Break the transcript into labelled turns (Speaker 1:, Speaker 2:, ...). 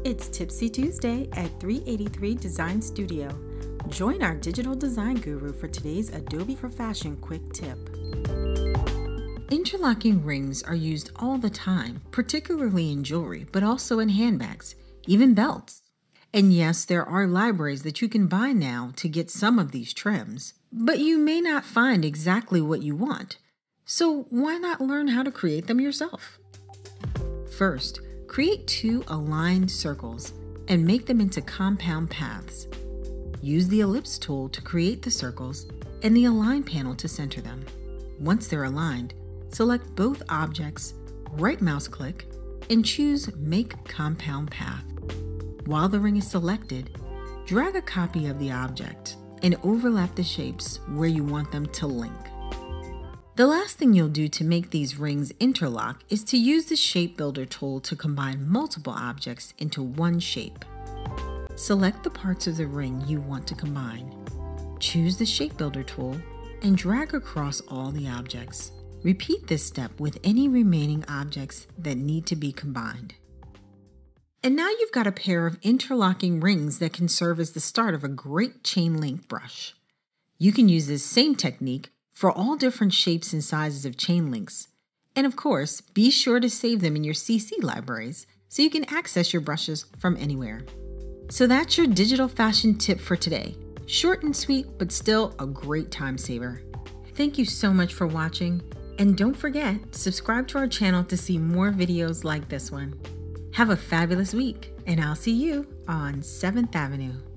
Speaker 1: It's Tipsy Tuesday at 383 Design Studio. Join our digital design guru for today's Adobe for Fashion quick tip. Interlocking rings are used all the time, particularly in jewelry, but also in handbags, even belts. And yes, there are libraries that you can buy now to get some of these trims, but you may not find exactly what you want. So why not learn how to create them yourself? First, create 2 aligned circles and make them into compound paths. Use the ellipse tool to create the circles and the align panel to center them. Once they're aligned, select both objects, right mouse click, and choose Make Compound Path. While the ring is selected, drag a copy of the object and overlap the shapes where you want them to link. The last thing you'll do to make these rings interlock is to use the Shape Builder tool to combine multiple objects into one shape. Select the parts of the ring you want to combine. Choose the Shape Builder tool and drag across all the objects. Repeat this step with any remaining objects that need to be combined. And now you've got a pair of interlocking rings that can serve as the start of a great chain link brush. You can use this same technique for all different shapes and sizes of chain links. And of course, be sure to save them in your CC libraries so you can access your brushes from anywhere. So that's your digital fashion tip for today. Short and sweet, but still a great time saver. Thank you so much for watching. And don't forget, subscribe to our channel to see more videos like this one. Have a fabulous week, and I'll see you on 7th Avenue.